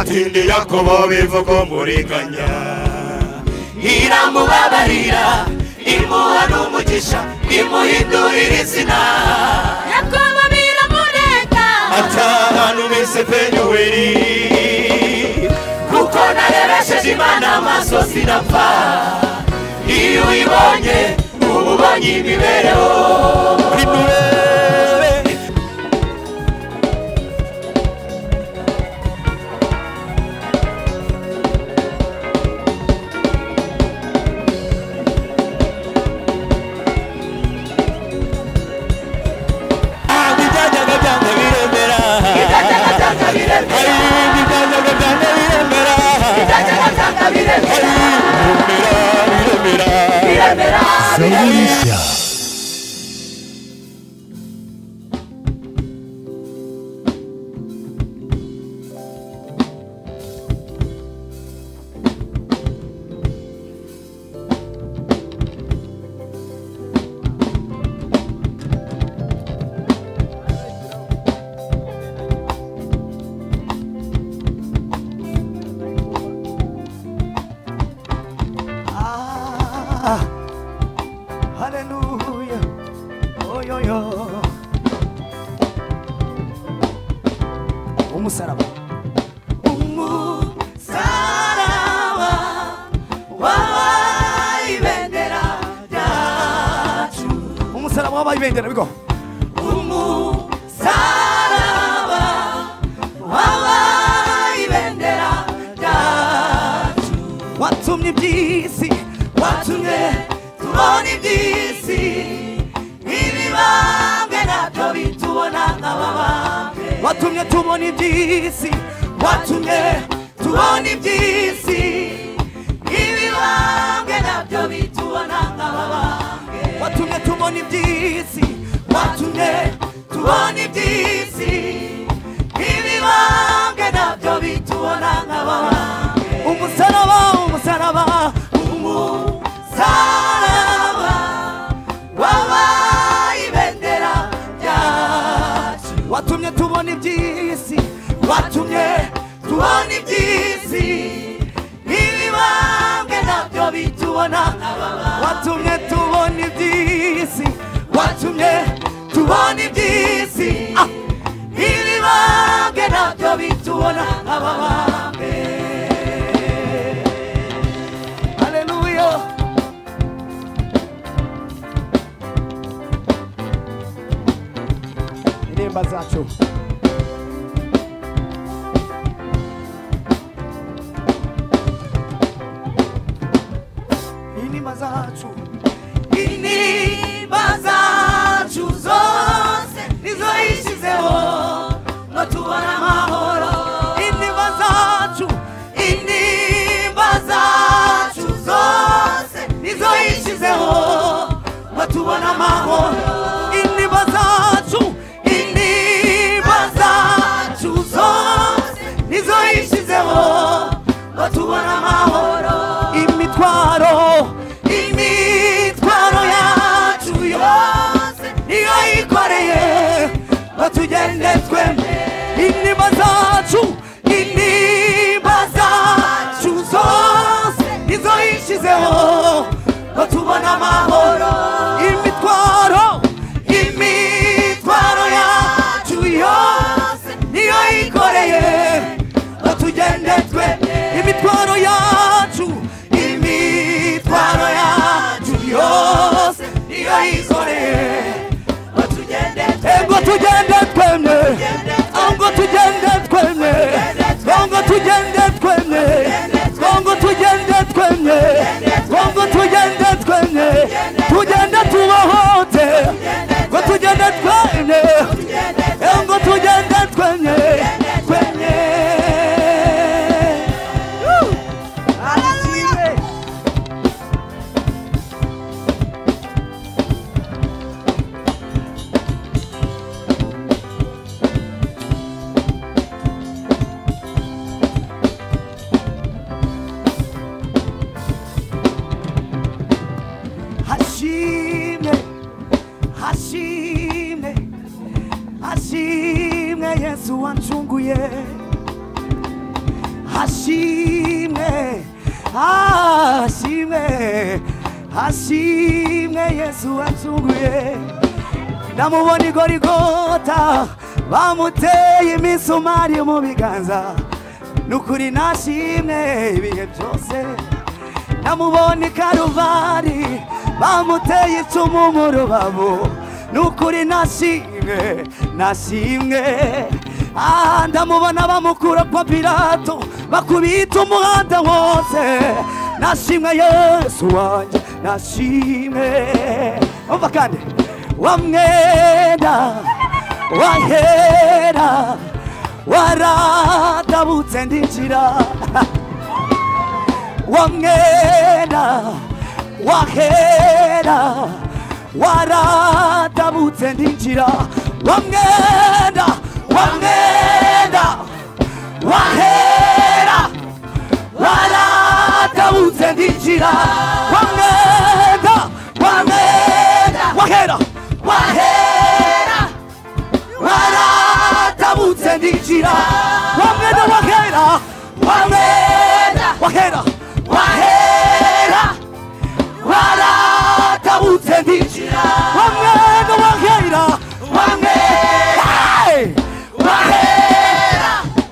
atindi Yakobo bivuga muriganya iramubabarira imuha n'umugisha imuhindurira izina Yakobo biramureka atanu bise Penuweli kuko narebesheje Imana amaso sinapfa iyo uyibonye uba ubonye imibereho Zaburisha. Hallelujah. Oh yo yo. Umusaraba. Umusaraba wabayibendera ryacu. Umusaraba wabayibendera bigo. Umusaraba wabayibendera ryacu. Watumye iby'isi, watumye tubona iby'isi ibibambwe nabyo bitubona nk'ababambwe watumye tubona iby'isi watumye tubona iby'isi ibibambwe nabyo bitubona nk'ababambwe watumye tubona iby'isi watumye tubona iby'isi ibibambwe nabyo bitubona nk'ababambwe umusaraba umusaraba umusaraba wabayibendera ryacu watumye tubona iby'isi watumye tubona iby'isi ibibambwe nabyo bitubona watumye tubona iby'isi watumye tubona iby'isi ibibambwe nabyo bitubona ababambwe haleluya inema zacu inema zacu zose nizo yishizeho ngo tubone amahoro inema zacu zose nizo yishizeho ngo tubone amahoro inema zacu zose nizo yishizeho ngo tubone amahoro imitwaro yacu yose niyo yikoreye ngo tugende twemye inema zacu zose nizo yishizeho ngo tubone amahoro imitwaro yacu yose niyo yikoreye ngo tugende twemye imitwaro yacu yose niyo yikoreye ngo tugende twemye ngo tugende twemye ngo tugende twemye ngo tugende twemye ngo tugende twemye tugende tubahote ngo tugende twemye ngo tugende twemye hashimwe Yesu wanchunguye hashimwe hashimwe hashimwe Yesu wacunguye ndamubona igorigota bamuteye imisumari mu biganza nukuri nashimwe ibihe byose ndamubona Karuvari bamuteye icumu mu rubavu nukuri nashimwe nashimwe ndamubona bamukura kwa Pilato bakubita umuhanda wose nashimwe Yesu wanje nashimwe umva kandi wamwenda wahera waradabutse ndinjira wamwenda wahera waradabutse ndinjira wamwenda wamwenda wahera waradabutse ndinjira wamwenda wamwenda wahera wahera waradabutse ndinjira wamwenda wahera wamwenda wahera wahera waradabutse ndinjira wamwenda wahera wamwenda wahera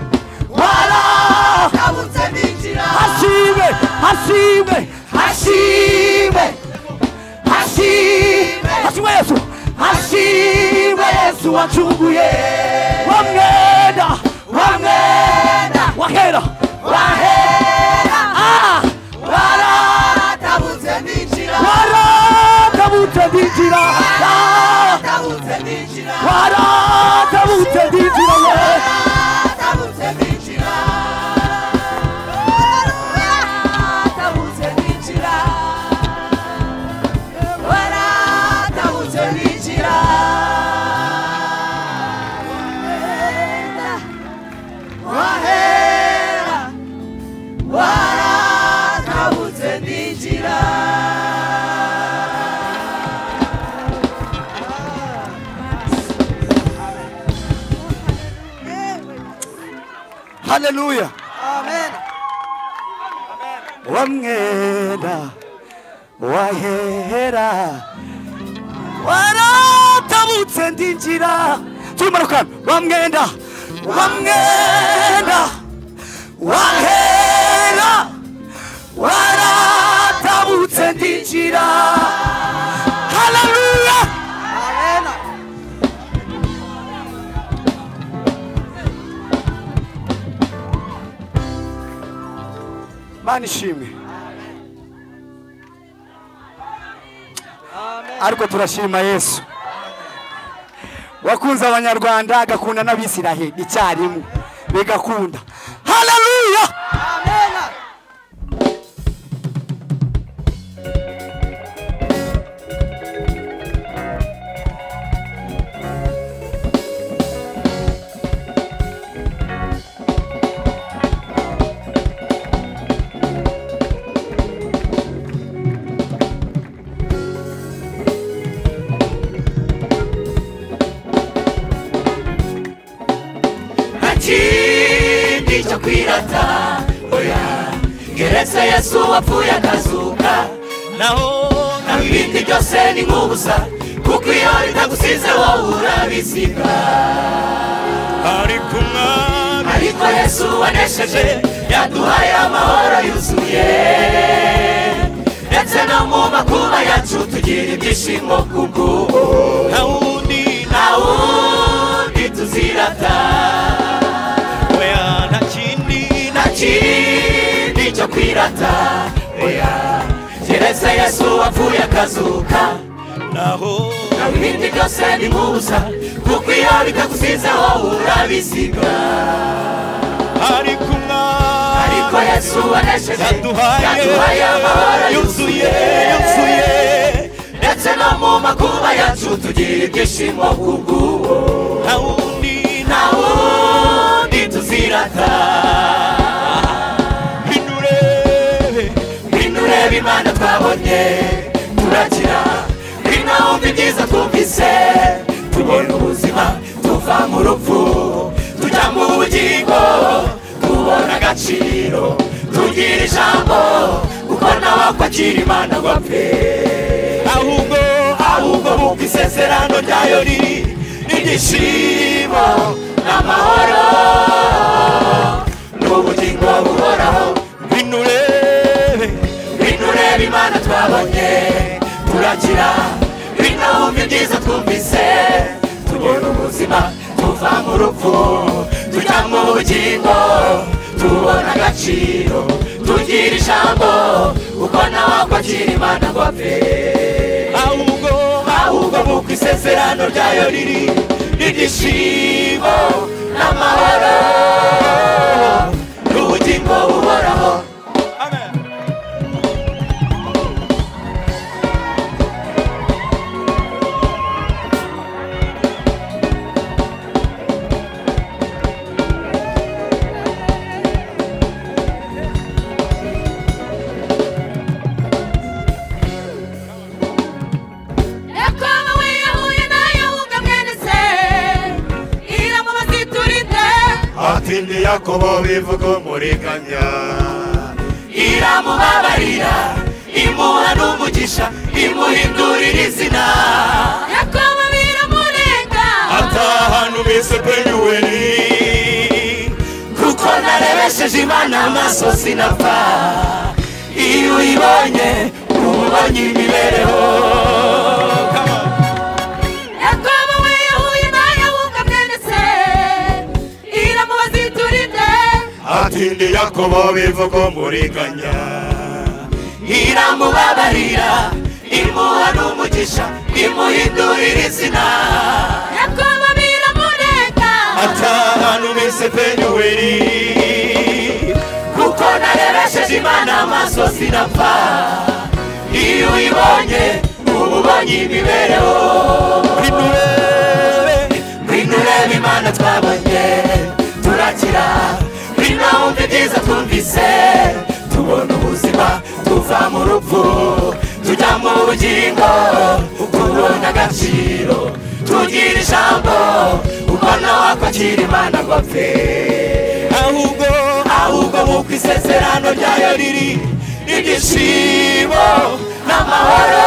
waradabutse ndinjira hashimwe hashimwe hashimwe hashimwe hashimwe Yesu hashimwe Yesu wacunguye wamwenda wamwenda wahera wahera waradabutse ndinjira waradabutse ndinjira waradabutse ndinjira waradabutse ndinjira waradabutse ndinjira waradabutse ndinjira waradabutse ndinjira wahera waradabutse ndinjira Hallelujah. Amen. Wamwenda wahera waradabutse ndinjira tumarukana wamwenda wamwenda wahera waradabutse ndinjira Hallelujah. Amen. Mana ishimwe ariko turashima Yesu wakunze abanyarwanda agakunda n'abisiraheli icyarimwe bigakunda Hallelujah. Amen. Cyo kwirata oya geretse Yesu wapfuye akazuka naho ibindi byose ni nk'ubusa kuko iyo ritagusize wowe urabisiga ariko Yesu wanesheje yaduhaye amahoro yuzuye ndetse no mu makuba yacu tugira ibyishimo kubw'ubu nta wundi tuzirata cyo kwirata oya geretse Yesu wapfuye akazuka naho ibindi byose ni nk'ubusa kuko iyo bitagusize wowe urabisiga ariko Yesu wanesheje yaduhaye amahoro yuzuye ndetse no mu makuba yacu tugira ibyishimo kubw'ubu nta wundi tuzirata Imana twabonye turakira binawumva ibyiza twumvise tubona ubuzima tuva mu rupfu tujya mu bugingo tubona agaciro tugira ijambo kuko nawe akwakira imana ngo apfe ahubwo mu isezerano ryayo riri ibyishimo n'amahoro n'ubugingo buhoraho binurebe imana twabonye turakira binumva ibyiza twumvise tubona ubuzima tuva mu rupfu tujya mu bugingo tubona agaciro tugira ijambo kuko nawe akwakira imana ngo apfe ahubwo mu isezerano ryayo riri ibyishimo n'amahoro n'ubugingo buhoraho. Atindi Yakobo bivuga umuriganya iramubabarira imuha n'umugisha imuhindurira izina Yakobo biramurega atahana ubise penyuweli kuko narebesheje imana amaso sinapfa iyo uyibonye ubonye imibereho Atindi Yakobo bivuga umuriganya iramubabarira imuha n'umugisha imuhindurira izina Yakobo biramurega atahana ubise penyuweli kuko narebesheje imana amaso sinapfa iyo uyibonye ubonye imibereho binurebe imana twabonye turakira binumva ibyiza twumvise tubona ubuzima tuva mu rupfu tujya mu bugingo tubona agaciro tugira ijambo kuko nawe akwakira imana ngo apfe ahubwo mu isezerano ryayo riri ibyishimo n'amahoro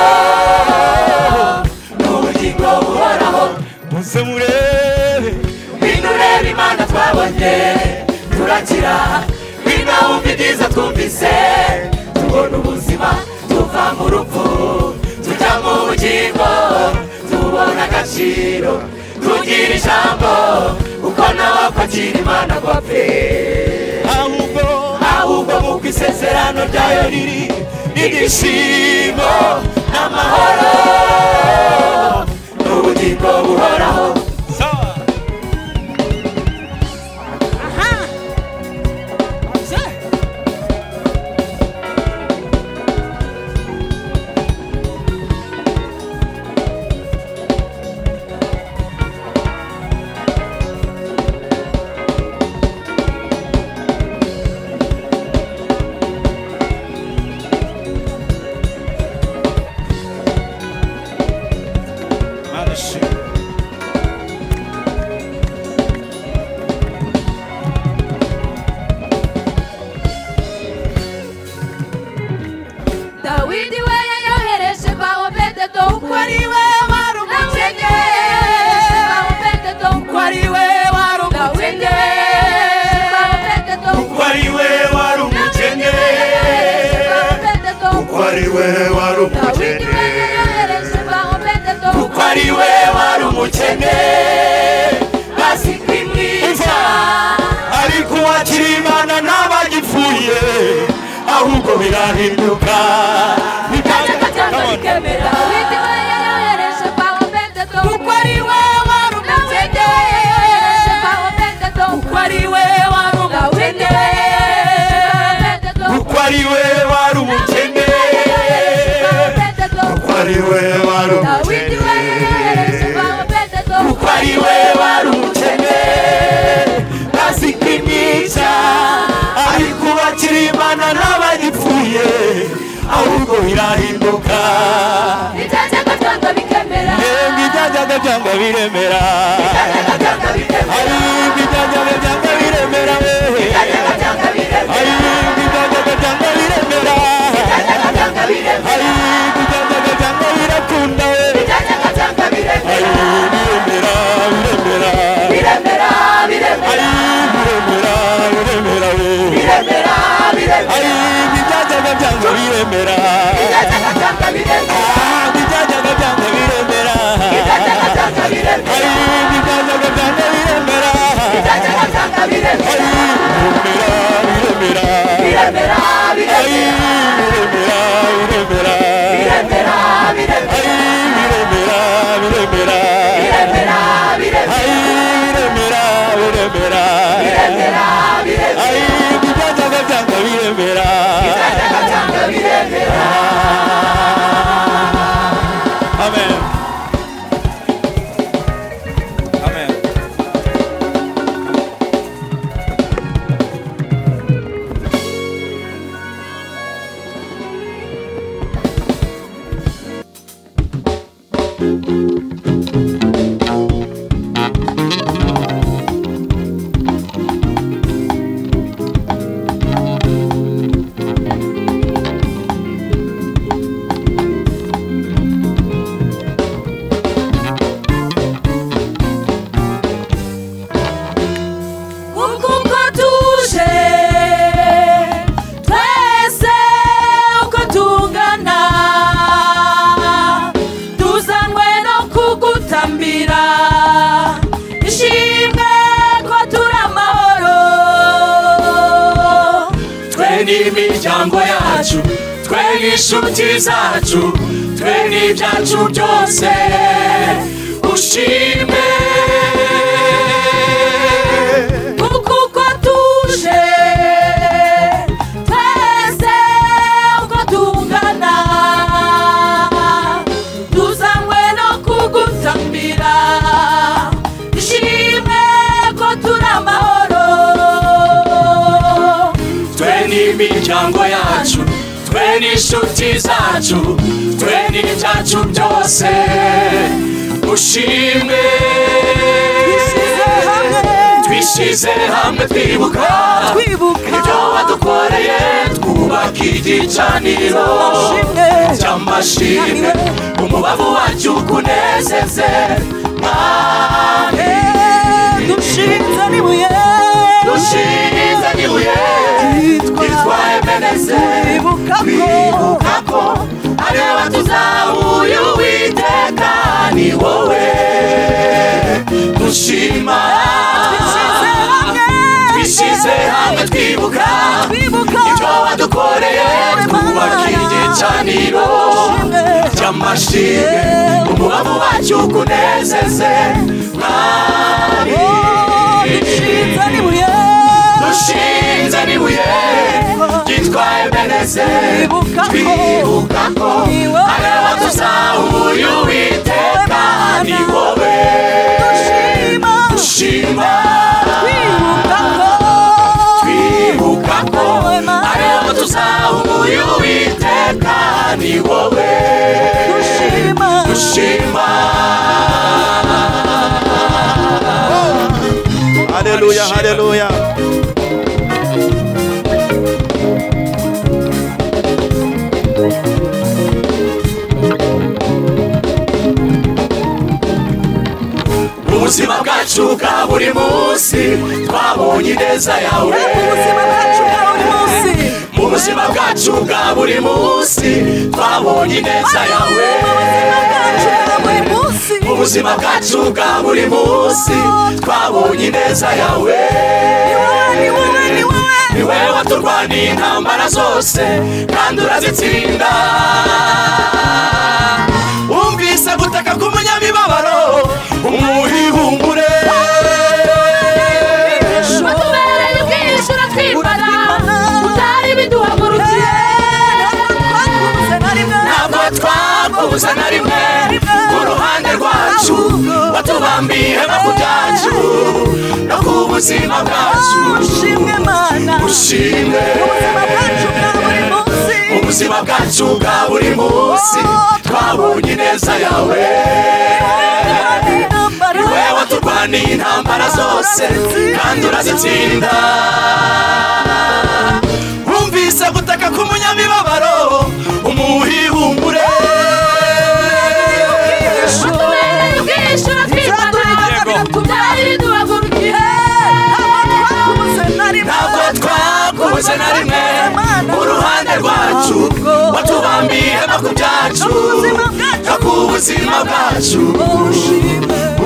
n'ubugingo buhoraho muze murebe binurebe imana twabonye turakira binumva ibyiza twumvise tubona ubuzima tuva mu rupfu tujya mu bugingo tubona agaciro tugira ijambo kuko nawe akwakira imana ngo apfe ahubwo mu isezerano ryayo riri ibyishimo n'amahoro n'ubugingo buhoraho. Dawidi we yayohereje Bawubededo kuko ari we wari umukene Bawubededo kuko ari we wari umukene Bawubededo kuko ari we wari umukene kuko ari we wari umukene kuko ari we wari umukene bazi kwimwica ariko uwakira imana n'abagipfuye ahubwo birahinduka bikemera Dawidi we yayohereje Bawubededo kuko ari we wari umukene kuko ari we wari umukene kuko ari we wari umukene kuko ari we wari Dawidi we yayohereje Bawubededo kuko ari we wari umukene bazi kwimwica ariko uwakira imana n'abagipfuye ahubwo birahinduka ibyajyaga byanga bikemera ibyajyaga byanga biremera hari ibyajyaga byanga biremera imiryango yacu twe n'ishuti zacu twe n'ibyacu byose ushime kuko tuje twese uko tungana tuzanywe no kugutambira ishimwe ko turi amahoro imiryango yacu twe n'ishuti zacu twe n'ibyacu byose ushimwe twishyize hamwe twibuka ibyo wadukoreye twubaka igicaniro cy'amashimwe umubavu wacu ukunezeze mwami dushinze n'ibuye twitwaye meneze twibuka ko ariwe tuzahuye uwiteka ni wowe dushima twishyize hamwe twibuka ibyo wadukoreye twubaka igicaniro cy'amashimwe umubavu wacu ukunezeze mwami dushinze n'ibuye ryitwaye meneze twibuka ko ariwe tuzahuye uwiteka ni wowe dushima twibuka ko ariwe tuzahuye uwiteka ni wowe dushima haleluya haleluya ubuzima bwacu bwa buri munsi twabonye ineza yawe mu buzima bwacu bwa buri munsi twabonye ineza yawe mu buzima bwacu bwa buri munsi twabonye ineza yawe ni wowe waturwaniye intambara zose kandi urazitsinda wumvise gutaka k'umunyamibabaro umuhibumbure watubereye ubwishura twibara utari biduhagurukiye ntabwo twakubuza na rimwe ku ruhande rwacu watubambiye ihema ku byacu no ku buzima bwacu ushimwe ubuzima bwacu bwa buri munsi twabonye ineza yawe ni wowe waturwaniye intambara zose kandi urazitsinda wumvise gutaka k'umunyamibabaro umuhibumbure watubereye ubwishura twibara utari biduhagurukiye ntabwo twakubuze na rimwe mu ruhande rwacu watubambiye ihema ku byacu no ku buzima bwacu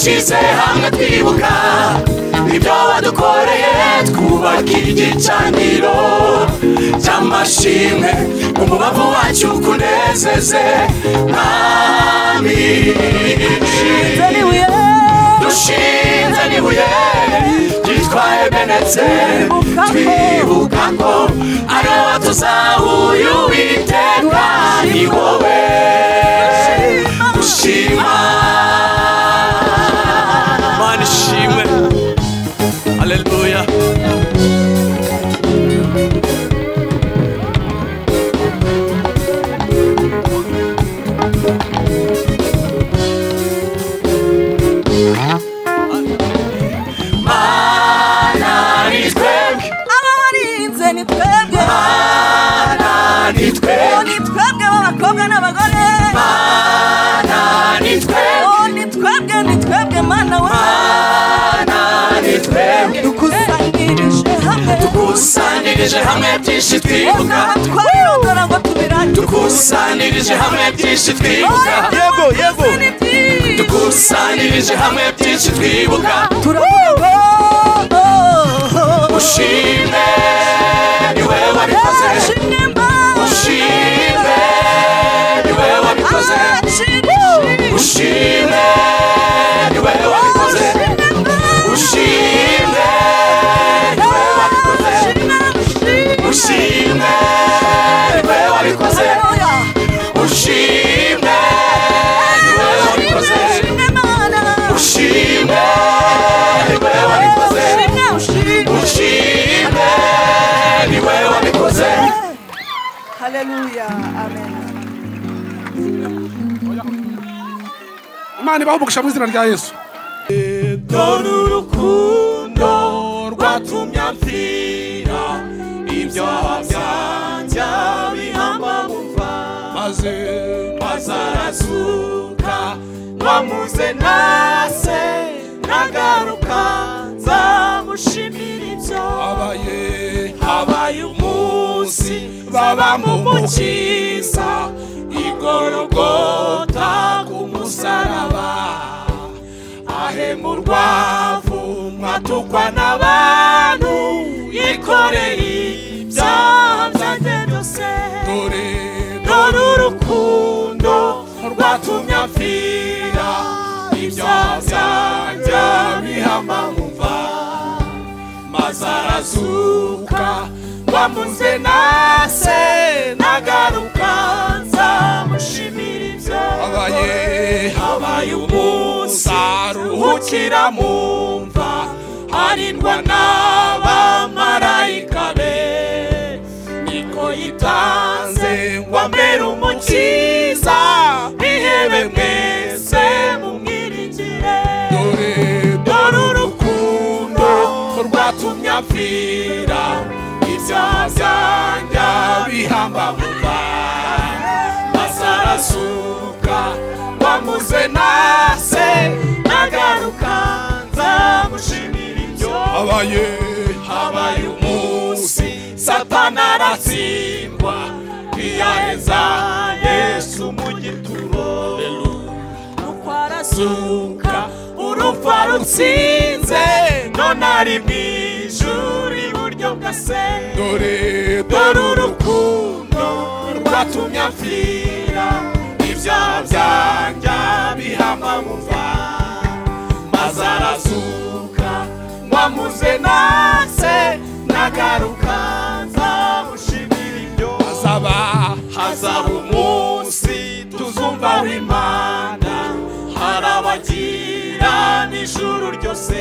dushyize hamwe twibuka ibyo wadukoreye twubaka igicaniro cy'amashimwe umubavu wacu kunezeze mwami dushinze n'ibuye ryitwaye benetse twibuka ko ari wowe tuzahuye Uwiteka ni wowe dushima Mana ishimwe haleluya nitwebwe abakobwa n'abagore Mana nitwebwe mana we Mana nitwebwe dukusanirije hamwe byinshi twibuka twirondora ngo tubirangire dukusanirije hamwe byinshi twibuka yego dukusanirije hamwe byinshi twibuka turavuga ushime niwe wabikoze ushime niwe wabikoze ushime niwe wabikoze ushime niwe wabikoze ushime niwe wabikoze ushime niwe wabikoze ushime niwe wabikoze ushime niwe wabikoze haleluya amen Imana ibahugisha mu izina rya Yesu dore urukundo rwatumye amfira ibyaha byanjye bihamba mu mva maze arazuka wamuze nase nagaruka nzamushimira ibyo habaye umunsi baba mu mukiza igorogota ku musaraba ahemurwa mwatukwa n'abantu yikoreye ibyaha byanjye byose dore urukundo rwatumye amfira ibyaha byanjye bihamba mu mva maze arazuka wamuze nase nagaruka nzamushimira ibyo habaye umunsi aruhukira mu mva harindwa n'abamarayika be niko yitanze ngo ambere umukiza bihebe mwese mumwiringire dore urukundo rwatumye amfira ibyaha byanjye bihamba mu mva maze arasuka wamuze nase nagaruka nzamushimira ibyo habaye umunsi satani aratsindwa ntiyaheza Yesu mu gituro nuko arasuka urupfu arutsinze none ari mu ijuru iburyo bwa se dore urukundo rwatumye amfira ibyaha byanjye bihamba mu mva maze arazuka wamuze nase nagaruka nzamushimira ibyo hazaba umunsi tuzumva w'Imana harabagira n'ijuru ryose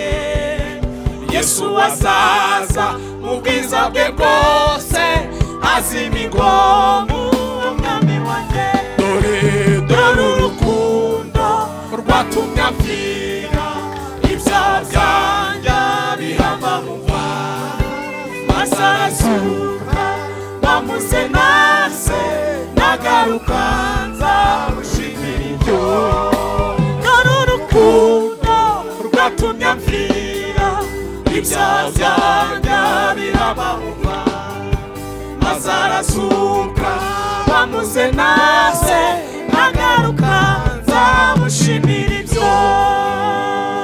Yesu azaza mu bwiza bwe bwose azima ingoma umwami wanjye dore urukundo rwatumye amfira ibyaha byanjye bihamba mu mva maze arazuka wamuze nase nagaruka nzamushimira ibyo dore urukundo rwatumye amfira ibyaha byanjye bihamba mu mva maze arazuka wamuze nase nagaruka nzamushimira ibyo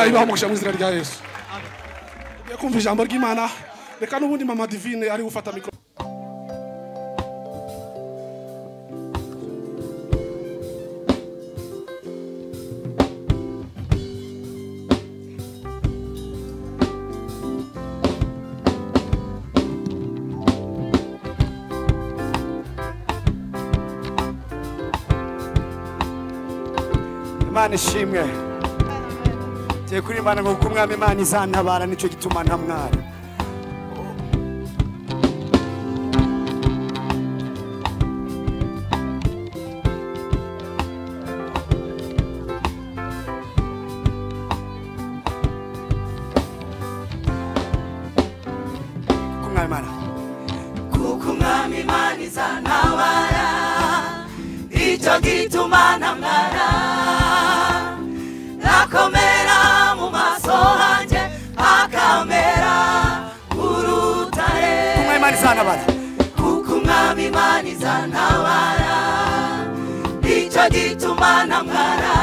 Imana ibaha umugisha mu izina rya Yesu. Tugiye kumva ijambo ry'Imana. Reka n'ubundi mama Divine ari gufata mikoro. Imana ishimwe. Tugiye kurimbana ngo kuko umwami Imana izantabara nicyo gituma ntamwara. Kuko umwami Imana izantabara nicyo gituma ntamwara. Nakomera mu maso hanjye akamera urutare. Kuko Imana izantabara. Kuko umwami Imana izantabara nicyo gituma ntamwara.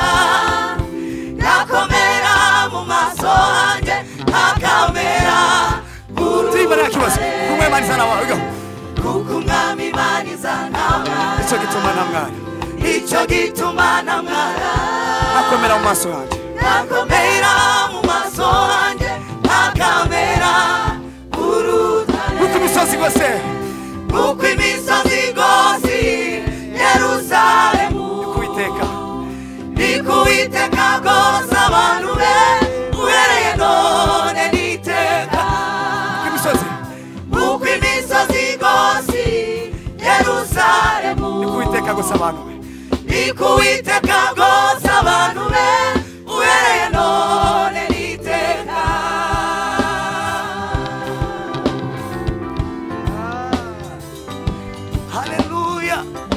Nakomera mu maso hanjye akamera urutare. Kuko Imana izantabara. Kuko umwami Imana izantabara nicyo gituma ntamwara. nicyo gituma ntamwara. Nakomera mu maso hanjye. Nakomera mu maso hanjye akamera urutare. Kuko imisozi igose. Kuko imisozi igose Yerusalemu. Kuwiteka. Ni kuwiteka gose abantu be uhereye none n'iteka. Kuko imisozi. Kuko imisozi igose Yerusalemu. Ni kuwiteka gose abantu be. Ni kuwiteka gose abantu be uhereye none n'iteka. Haleluya.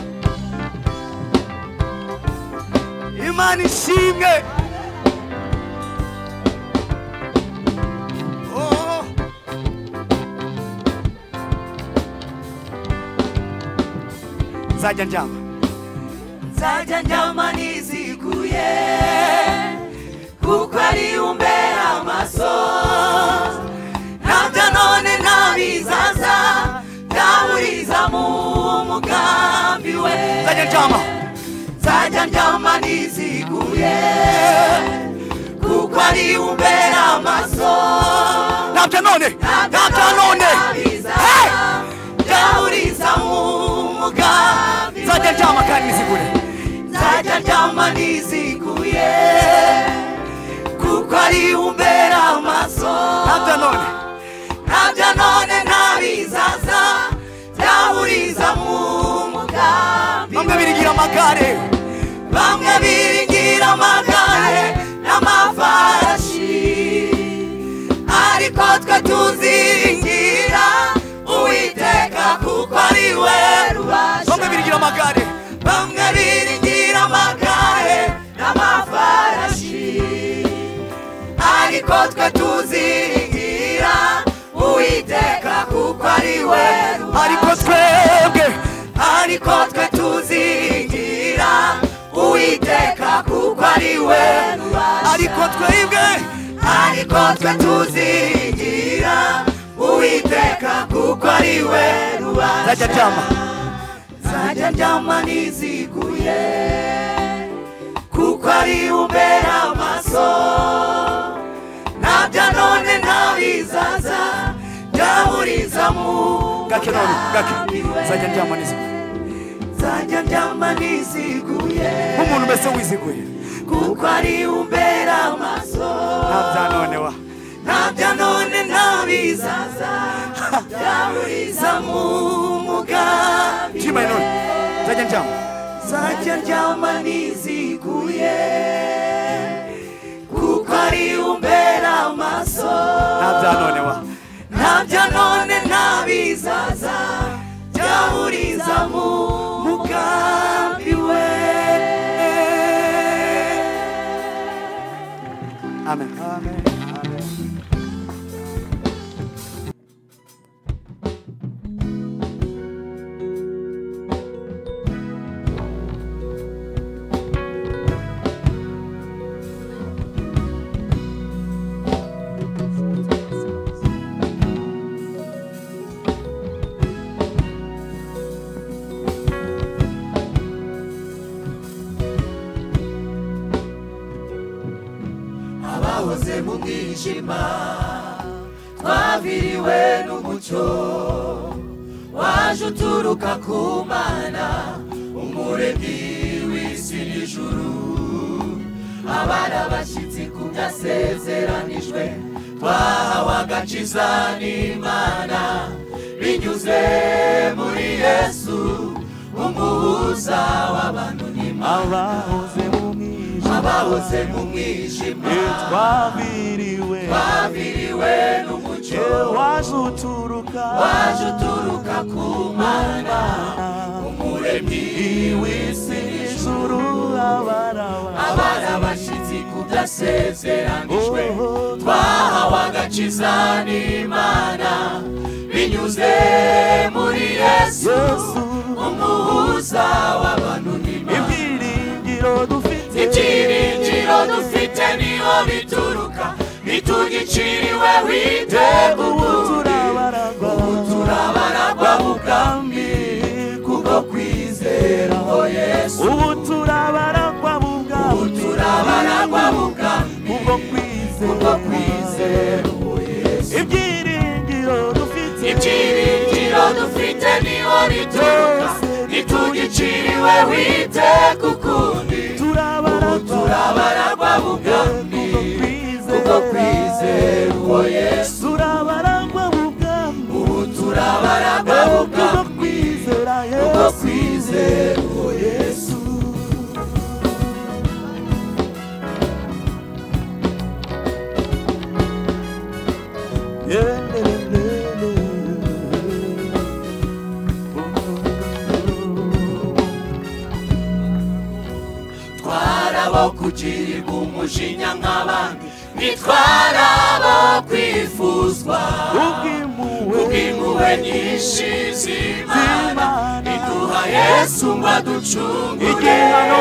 Imana ishimwe. Oh. Nzajya njyama. Nzajya njyama niziguye kuko ari umbera amaso. Ntabyo none ntabizaza byahuriza mu mugambi we. Nzajya njyama. Nzajya njyama niziguye kuko ari umbera amaso. Ntabyo none. Ntabyo none. byahuriza mu mugambi we. Nzajya njyama kandi nizigure. Nzajya njyama niziguye kuko ari umbera amaso. Ntabyo none. Ntabyo none ntabizaza byahuriza mu mugambi we. Bamwe biringira amagare. Bamwe biringira amagare n'amafarashi, ariko twe tuzingira Uwiteka kuko ari we rubasha. Bamwe biringira amagare. Bamwe biringira amagare n'amafarashi, ariko twe tuzingira Uwiteka kuko ari we rubasha. Ariko twe tuzingira Uwiteka kuko ari we rubasha. Ariko twe tuzingira Uwiteka kuko ari we rubasha. Nzajya njyama. Nzajya njyama niziguye kuko ari umbera amaso. Ntabyo none ntabizaza byahuriza mu Gake none. Gake. mugambi we. Nzajya njyama nizigure. Nzajya njyama niziguye Nk'umuntu mbese wiziguye. kuko ari umbera amaso. Ntabyo none wa. Ntabyo none ntabizaza byahuriza mu mugambi Chima we. none. Nzajya njyama. Nzajya njyama niziguye kuko ari umbera amaso. Ntabyo none wa. Ntabyo none ntabizaza byahuriza mu mugambi we. Amen. twahoze mu mwijima twaviriwe n'umucyo waje uturuka ku Mana umuremyi w'isi n'ijuru abari abashyitsi ku byasezeranijwe twahawe agakiza n'Imana binyuze muri Yesu umuhuza w'abantu n'Imana abahoze mu mwijima twaviriwe n'umucyo waje uturuka ku Mana umuremyi w'isi n'ijuru abari abashyitsi ku byasezeranijwe twahawe agakiza n'Imana binyuze muri Yesu umuhuza w'abantu n'Imana ibyiringiro dufite niho bituruka bitugiciriwe witega turabaragwa ubwami kubwo kwizera Yesu ubu turabaragwa ubwami kubwo kwizera Yesu ibyiringiro dufite niho bituruka bitugiciriwe witega ukundi turabaragwa ubwami kubwo kwizera Yesu turabaragwa ubwami kubwo kwizera Yesu twarabo kugirirwa umujinya nk'abandi nitwarabo kwifuzwa ubw'impuhwe nyinshi z'Imana iduha Yesu ngo aducungure igihano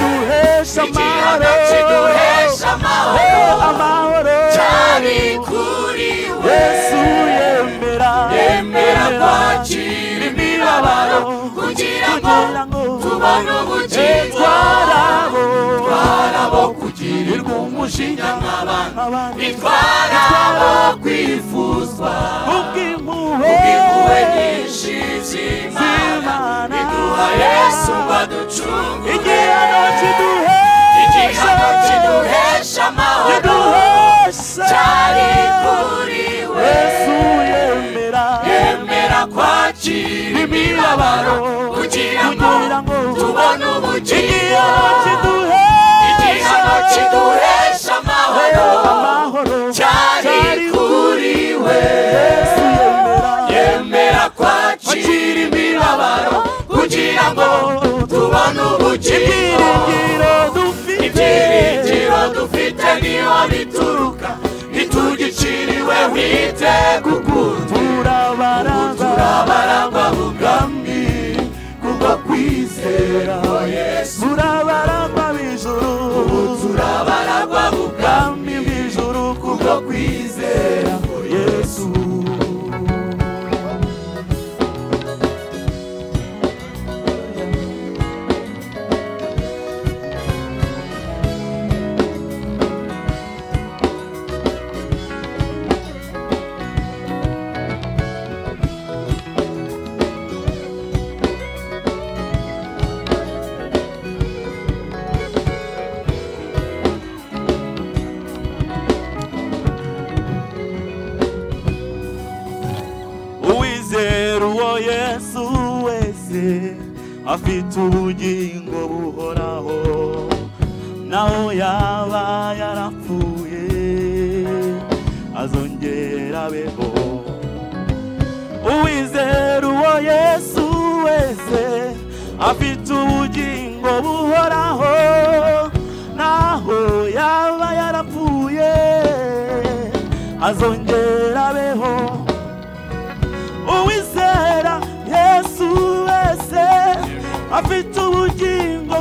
kiduhesha amahoro cyari kuri we Yesu yemera kwakira imibabaro kugira ngo tubone ubugingo twarabo kugirirwa umujinya nk'abandi nitwarabo kwifuzwa ubw'impuhwe nyinshi z'Imana iduha Yesu ngo aducungure igihano kiduhesha amahoro cyari kuri we Yesu yemera kwakira imibabaro kugira ngo tubone ubugingo igihano kiduhesha amahoro cyari kuri we yemera kwakira imibabaro kugira ngo tubone ubugingo ibyiringiro dufite niho bituruka bitugiciriwe witega ukundi turabaragwa ubwami kubwo kwizera Yesu turabaragwa ubwami bw'ijuru kubwo kwizera Yesu afite ubugingo buhoraho naho yaba yarapfuye azongera abeho uwizera uwo Yesu wese afite ubugingo buhoraho naho yaba yarapfuye azongera abeho uwizera Yesu wese afite ubugingo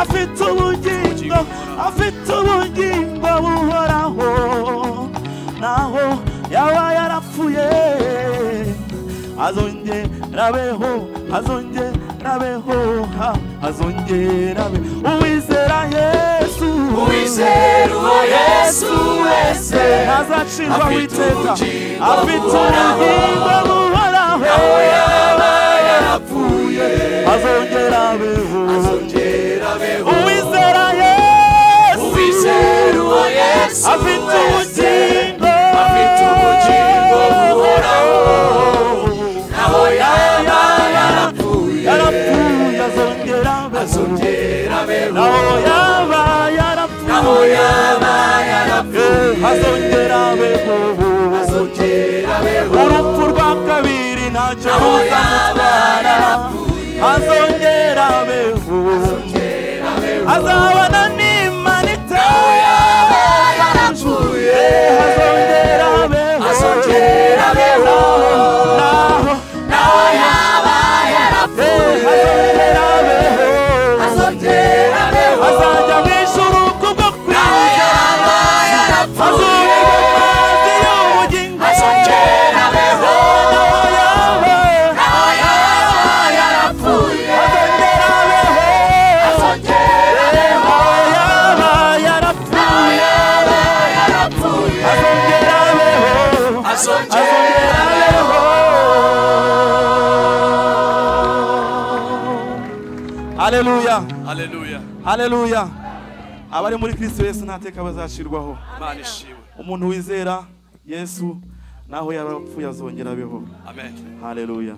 buhoraho naho yaba yarapfuye azongera abeho uwizera Yesu wese wese ntazacirwa afite witeka ubugingo afite ubugingo buhoraho naho yaba yarapfuye azongera abeho uwizera Yesu uwizera uwo Yesu afite wese ubugingo buhoraho naho yaba yarapfuye azongera abeho naho yaba yarapfuye azongera abeho urupfu rwa kabiri ntacyo ruzamutwara azongera abeho azabana n'Imana iteka yarapfuye azongera abeho naho yaba yarapfuye azongera abeho azajya mu ijuru kubwo kwiga yarapfuye azongera abeho naho yaba yarapfuye azongera abeho Haleluya. Haleluya. Haleluya. Abari muri Kristo Yesu ntateka bazashirwaho. Imana ishimwe. Umuntu wizera Yesu naho yarapfuye azongera abeho. Amen. Haleluya.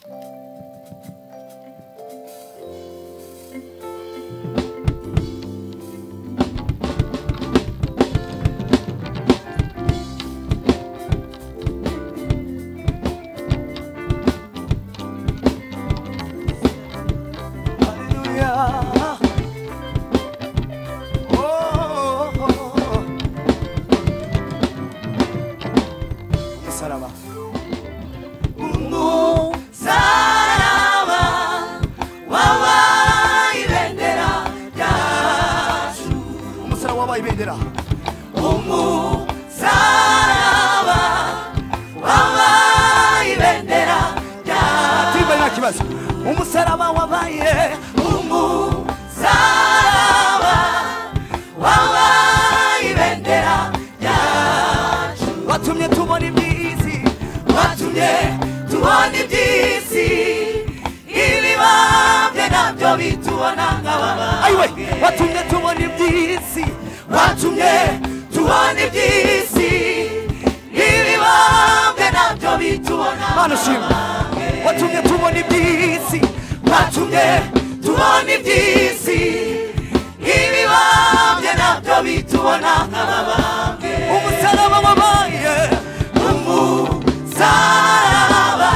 umusaraba wabaye umusaraba wabaye ibendera ryacu watumye tubona iby'isi watumye tubona iby'isi ibibambye nabyo bitubona nk'ababambwe watumye tubona iby'isi watumye tubona iby'isi ibibambwe nabyo bitubona nk'ababambwe watumye tubona iby'isi watumye tubona iby'isi ibibambye nabyo bitubona nk'ababambwe umusaraba wabaye umusaraba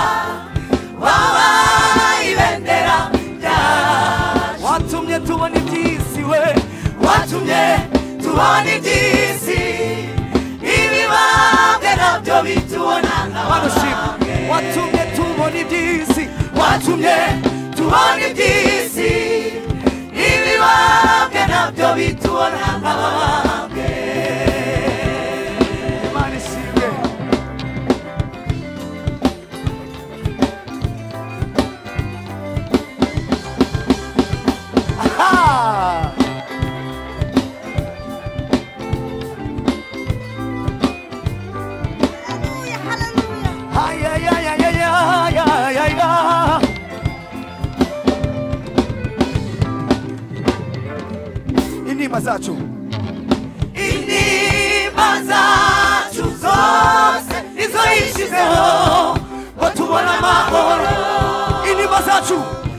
wabaye ibendera ryacu watumye tubona iby'isi we watumye tubona iby'isi ibibambwe nabyo bitubona nk'ababambwe watumye tubona iby'isi watumye tubona iby'isi ibibambwe nabyo bitubona nk'ababambwe Imana ishimwe aha intimba zacu zose nizo yishizeho ngo tubone amahoro intimba zacu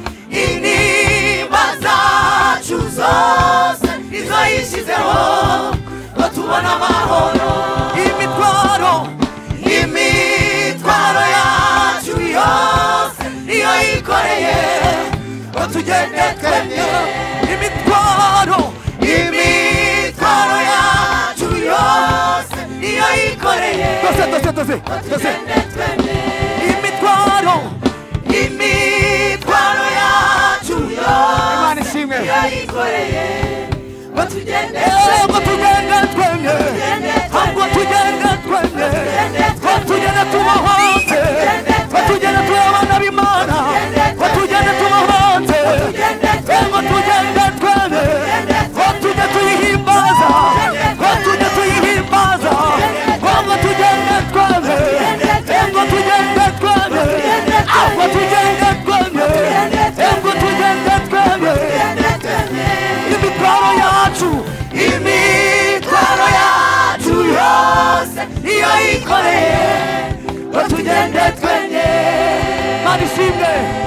zose nizo yishizeho ngo tubone amahoro imitwaro yacu yose niyo yikoreye ngo tugende twemye imitwaro yacu yose niyo yikoreye dose imitwaro yacu yose Imana ishimwe niyo yikoreye ngo tugende twemye ahubwo tugende twemye ngo tugende tubohotse ngo tugende tube abana b'Imana ngo tugende tubohotse ngo tugende twemye ngo tujye tuyihimbaza ngo tujye tuyihimbaza iyo yikoreye ngo tugende twende. Mana ishimwe.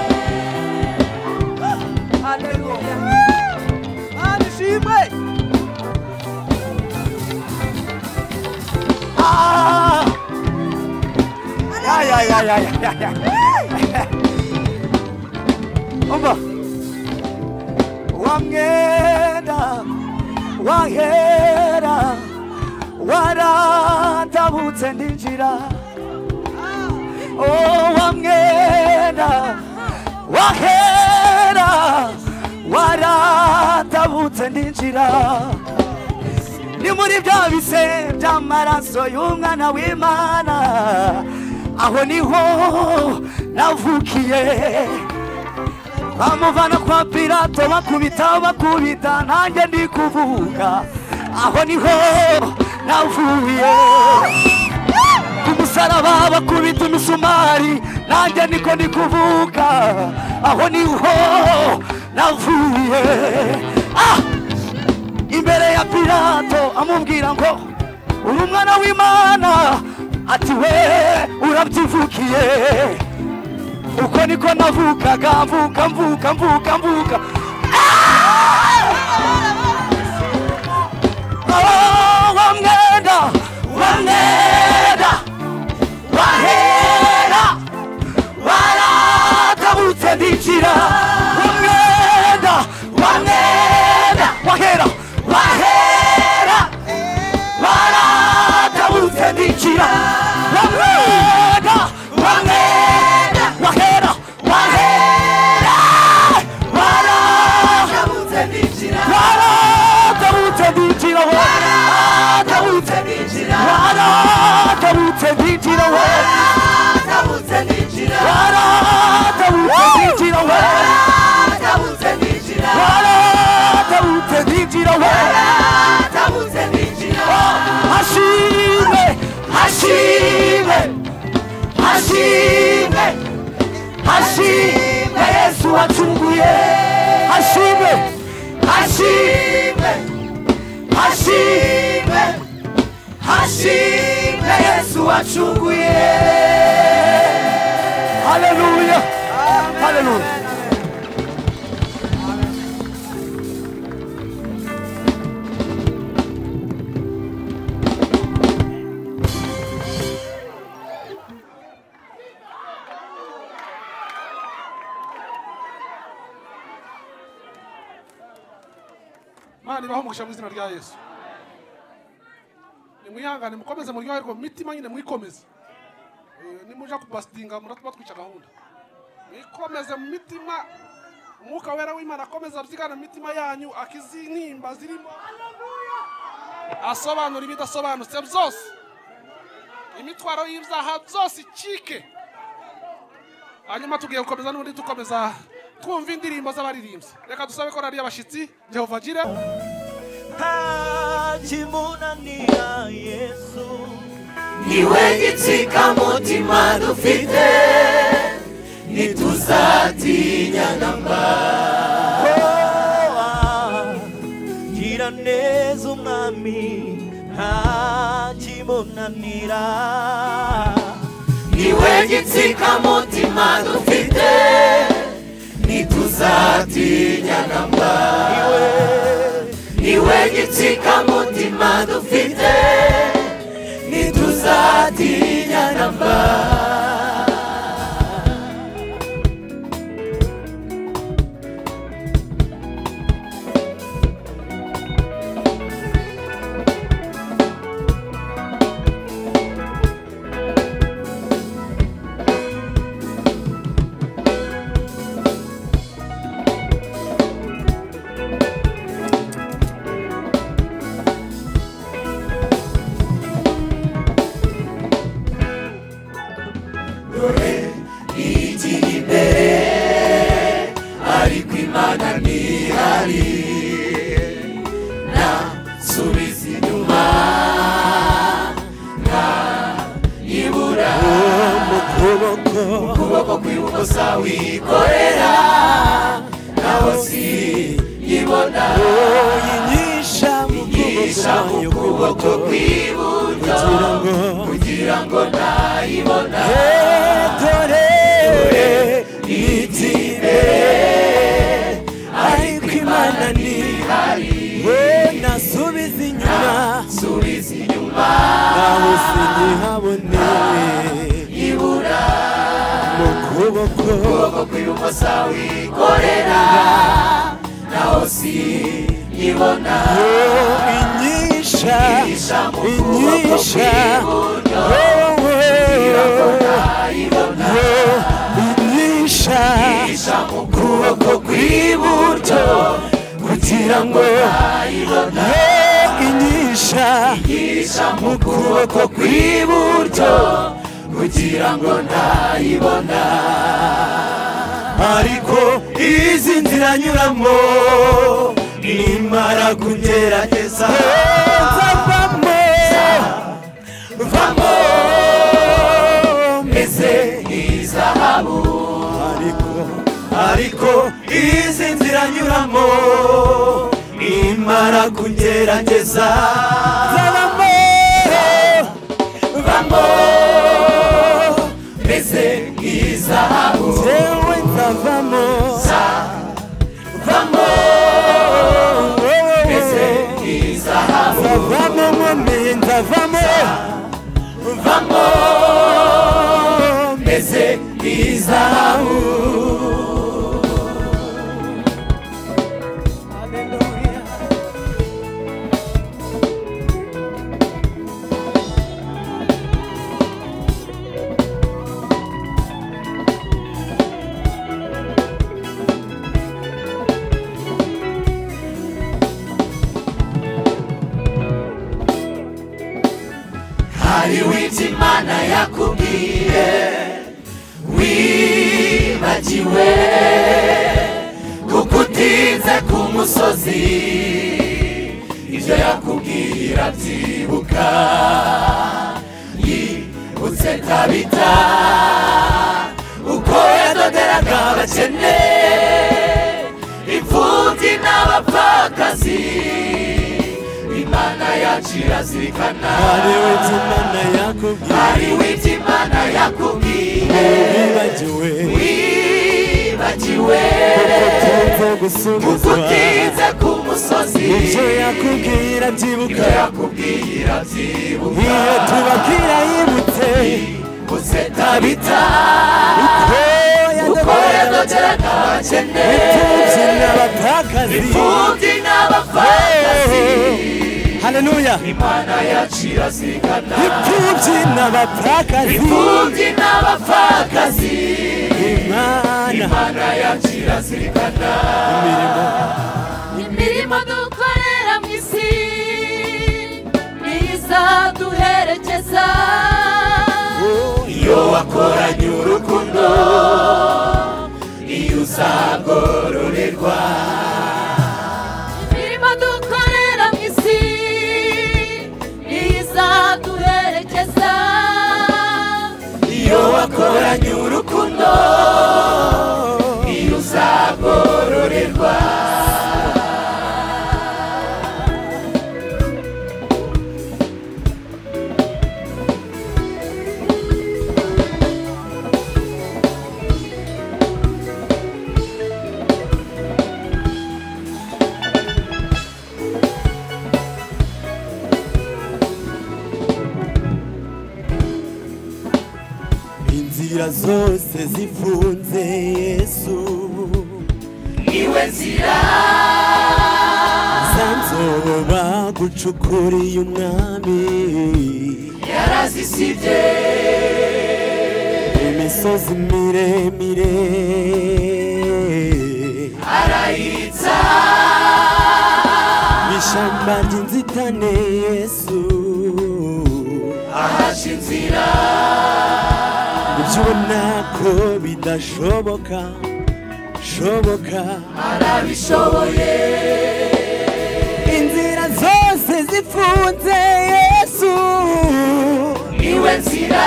Haleluya. Mana ishimwe. Umva. Wamwenda wahera waratabutse ndinjira. Oh, wamwenda wahera waratabutse ndinjira. Ni muri bya bise by'amaraso y'umwana w'Imana, aho niho navukiye. Bamuvana kwa Pilato bakubita nanjye ndi kuvuga, aho niho navuye. Ku musaraba bakubita imisumari nanjye niko ndi kuvuga, aho niho navuye. Imbere ya Pilato amubwira ngo uri umwana w'Imana, ati we urabyivukiye. Uko niko navukaga mvuka. Wamwenda wahera waratabutse ndinjira. Wamwenda wahera waratabutse ndinjira. Wamwenda wahera waratabutse ndinjira. Waratabutse ndinjira. Waratabutse ndinjira. Waratabutse ndinjira. Waratabutse ndinjira. Waratabutse ndinjira. Waratabutse ndinjira. Waratabutse ndinjira. Waratabutse ndinjira. Hashimwe, hashimwe, hashimwe, hashimwe Yesu wacunguye. Hashimwe, hashimwe, hashimwe, hashimwe Yesu wacunguye. Haleluya, haleluya. Mana ibaho umugisha mu izina rya Yesu. Nimwihangane mukomeze muryoherwe mu mitima nyine mwikomeze. Nimuja kubastinga muratuba twica gahunda. Mwikomeze mu mitima, umwuka wera w'Imana akomeza abyigana mu mitima yanyu, akizi intimba zirimo. Asobanura ibidasobanutse byose. Imitwaro y'ibyaha byose icike. Hanyuma tugiye gukomeza n'ubundi tukomeza twumva indirimbo z'abaririmbyi. Reka dusabe korali y'abashitsi Jehova Jire. Hakimunanira Yesu, niwe gitsikamutima dufite, ntituzatinya namba. Gira neza umwami, hakimunanira. Niwe gitsikamutima dufite, ntituzatinya namba. Niwe gitsikamutima dufite, ntituzatinya namba. Ukuboko kw'ibumoso wikorera, naho si yibona. Yinyisha yihisha mu kuboko kw'iburyo kugira ngo ntayibona dore iti imbere ariko imana ntihari nasubiza inyuma nawe sinyihabone ibura mu kuboko kw'ibumoso wikorera naho sinyibona inyisha mu kuboko kw'iburyo kugira ngo ntayibona inyisha mu kuboko kw'iburyo kugira ngo ntayibona inyisha mu kuboko kw'iburyo kugira ngo ntayibona ariko izi nzira nyuramo nimara kugerageza vamo meze nk'izahabu ariko izi nzira nyuramo nimara kugerageza vamo meze nk'izahabu jewe nzavamo vamo meze nk'izahabu nzavamo nkomeye nzavamo vamo meze nk'izahabu hari w'ibyo Imana yakubwiye wibagiwe kuko utinze ku musozi ibyo yakubwira byibuka yibutse Tabita uko yadoderaga abakene imfubyi n'abapfakazi Imana yacu irazirikana hari w'ibyo Imana yakubwiye wibagiwe kuko utinze ku musozi ibyo yakubwira byibuka iyo tubabwira yibutse Tabita uko yadoderaga abakene imfubyi n'abapfakazi haleluya Imana yacu irazirikana imfubyi n'abapfakazi Imana yacu irazirikana imirimo dukorera mu isi izaduherekeza iyo wakoranye urukundo iyo uzagororerwa imirimo dukorera mu isi izaduherekeza iyo wakoranye urukundo iyo uzagororerwa inzira zose zifunze Yesu niwe nzira zanzoba gucukuriye umwami yarazisibye imisozi miremire arayitsa ishyamba ry'inzitane Yesu ahaca inzira ibyo ubona ko bidashoboka arabishoboye inzira zose zifunze Yesu niwe nzira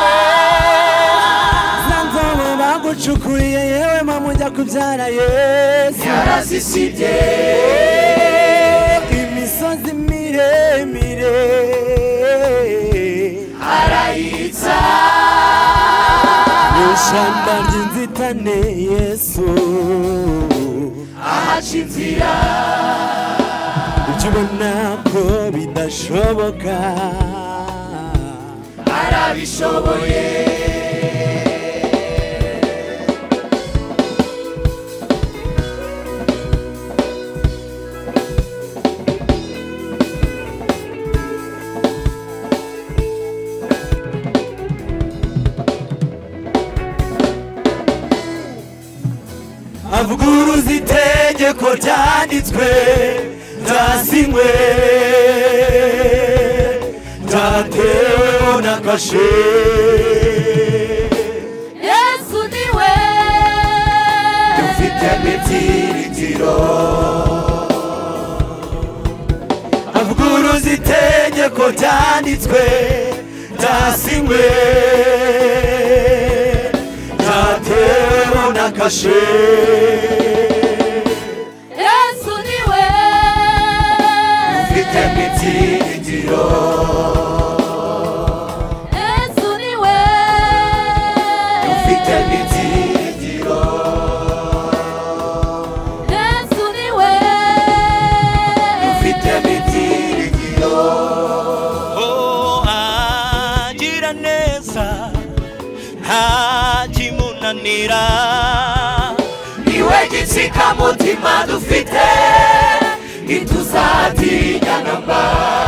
zanzoba bagucukuriye yewe mama ujya kubyara Yesu yarazisibye imisozi miremire ishamba ry'inzitane Yesu ahaca inzira ibyo ubona ko bidashoboka arabishoboye avuguruza itegeko ryanditswe ryasinywe ryateweho na kashe Yesu niwe dufite ibyiringiro avuguruza itegeko ryanditswe ryasinywe ryateweho na kashe Yesu niwe dufite ibyiringiro Yesu niwe dufite ibyiringiro Yesu niwe dufite ibyiringiro agira neza ntakimunanira niwe gitsikamutima dufite ntituzatinya namba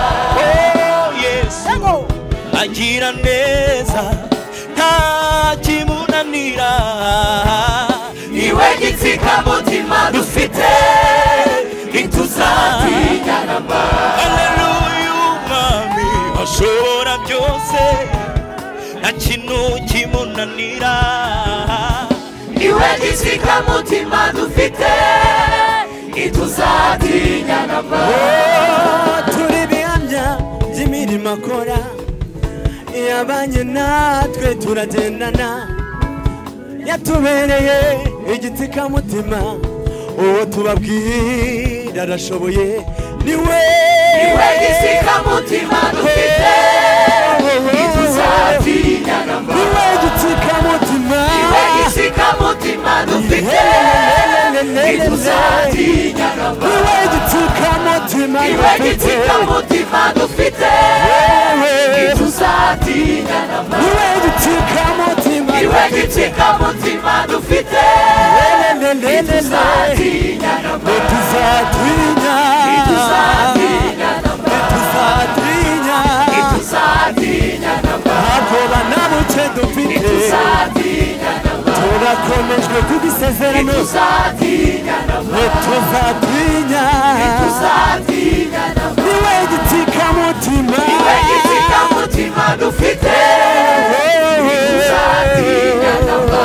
Yesu agira neza ntakimunanira niwe gitsikamutima dufite ntituzatinya namba Haleluya umwami ashobora byose nta kintu kimunanira niwe gitsikamutima dufite ntituzatinya namba turi bihamya by'imirimo akora yabanye natwe turagendana yatubereye igitsikamutima uwo tubabwira arashoboye niwe gitsikamutima dufite ntituzatinya namba niwe gitsikamutima niwe gitsikamutima dufite ntituzatinya namba niwe gitsikamutima niwe gitsikamutima dufite ntituzatinya namba niwe gitsikamutima niwe gitsikamutima dufite ntituzatinya namba tuzatinya ntituzatinya namba ntituzatinya namba ntabwo banabuke dufite ntituzatinya namba turakomejwe kubisezerano ntituzatinya namba tuzatinya ntituzatinya namba niwe gitsikamutima niwe gitsikamutima dufite ntituzatinya namba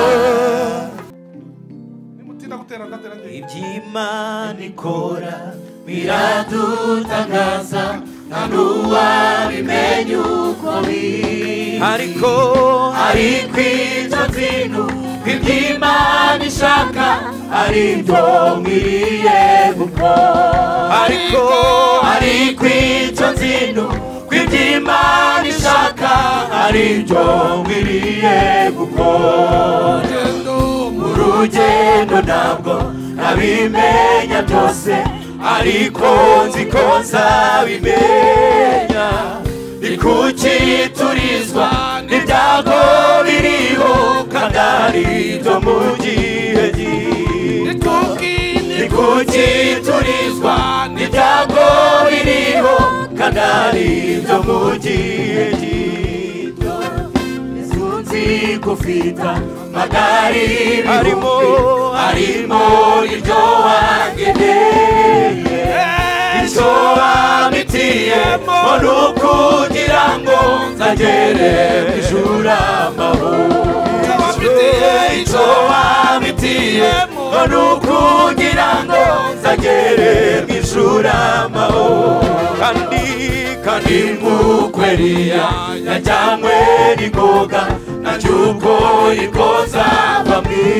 nimutinda gutera ndatera njye iby'Imana ikora biradutangaza nta n'uwabimenya uko biri ariko ibyo bintu iby'Imana ishaka ari byo nkwiriye gukora ariko ibyo bintu iby'Imana ishaka ari byo nkwiriye gukora mu rugendo ntabwo nabimenya byose ariko nzi ko nzabimenya ni kuki turizwa n'ibyago biriho kandi ari byo mu gihe gito ni kuki turizwa n'ibyago biriho kandi ari byo mu gihe gito nzi ko ufite amagare harimo iryo wangeneye icyo wamitiyemo ni ukugira ngo nzagere mu ijuru amahoro icyo wamitiyemo ni ukugira ngo nzagere mu ijuru amahoro kandi nk'uko Eliya yajyanywe n'ingoga nanjye ubwo niko nzava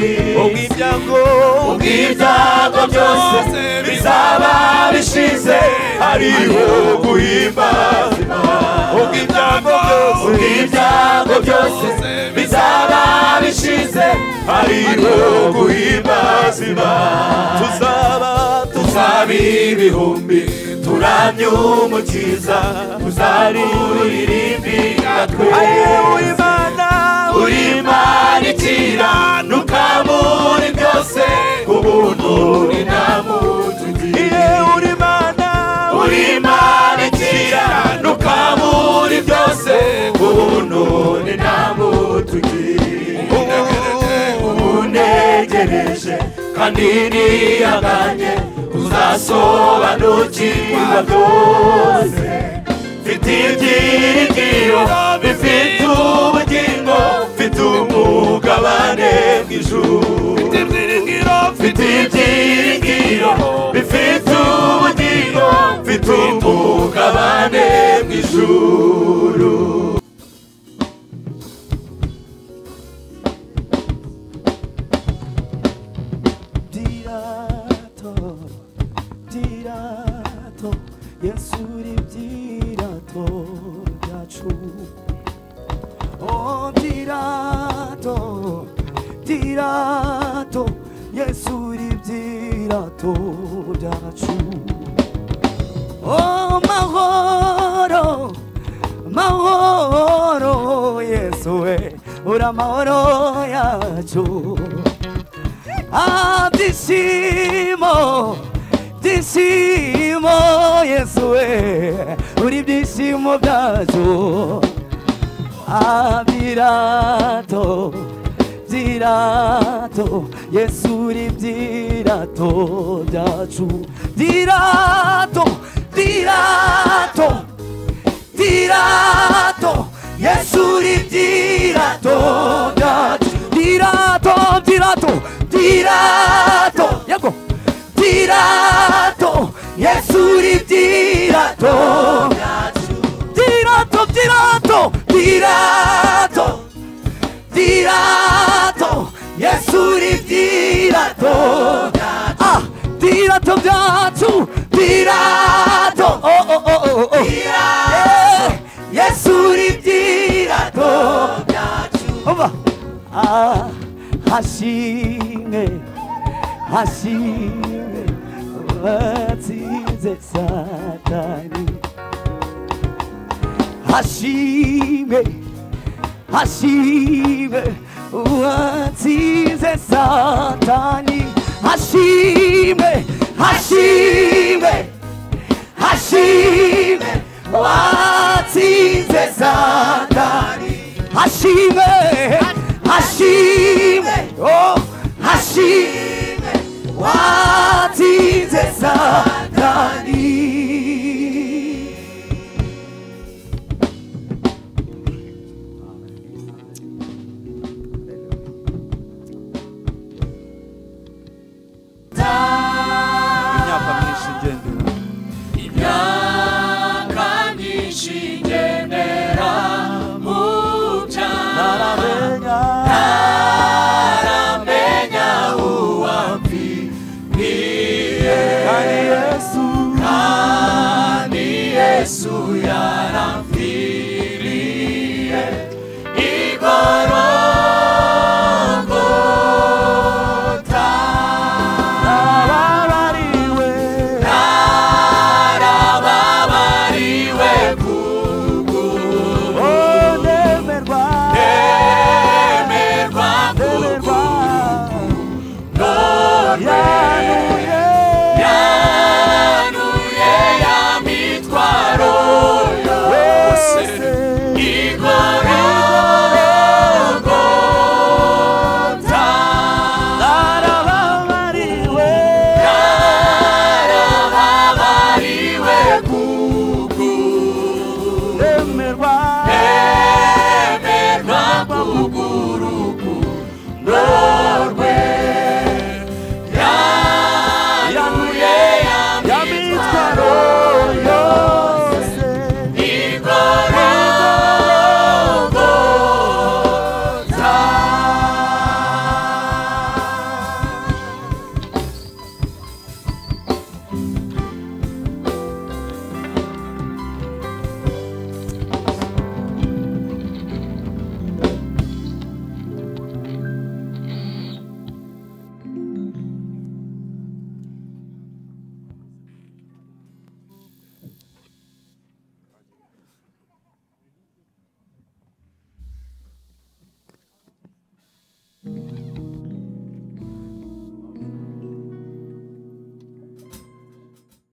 ubw'ibyago byose bizaba bishize hariho guhimbaza ubw'ibyago byose bizaba bishize hariho guhimbaza Imana. Tuzaba ibihumbi turamye Umukiza, tuzamuririmbira twese. Uri Imana ikiranuka muri byose, ubuntu ni namutugiriye. Uri Imana ikiranuka muri byose, ubuntu ni namutugiriye. Unegereje kandi niyaganye, uzasobanukirwa byose. Mfite ibyiringiro bifite ubugingo, mfite umugabane mw'ijuru. Mfite ibyiringiro bifite ubugingo, mfite umugabane mw'ijuru. Yesu uri ibyirato byacu. Oh dirato, dirato, Yesu uri ibyirato byacu. Oh mahoro, mahoro, Yesu we uri amahoro yacu. Ah byishimo, byishimo, Yesu we uri ibyishimo byacu. Ah birato, birato, Yesu uri ibyirato byacu. Birato, birato, birato, Yesu uri ibyirato byacu. Birato, birato, birato, yego. Dirato, Yesu uri ibyirato byacu. Dirato, dirato, dirato, dirato, Yesu uri ibyirato byacu. Ah, dirato byacu, dirato, oh oh oh oh oh, yeah. Yesu uri ibyirato byacu. Oba, ah, hashimwe, hashimwe, watsinze Satani. Hashimwe, hashimwe, watsinze Satani. Hashimwe, hashimwe, hashimwe, watsinze Satani. Hashimwe, hashimwe, oh hashimwe, watsinze Satani. Imyaka myinshi ngendera, imyaka myinshi ngendera mu byaha, ntaramenya uwamfiriye. Kandi Yesu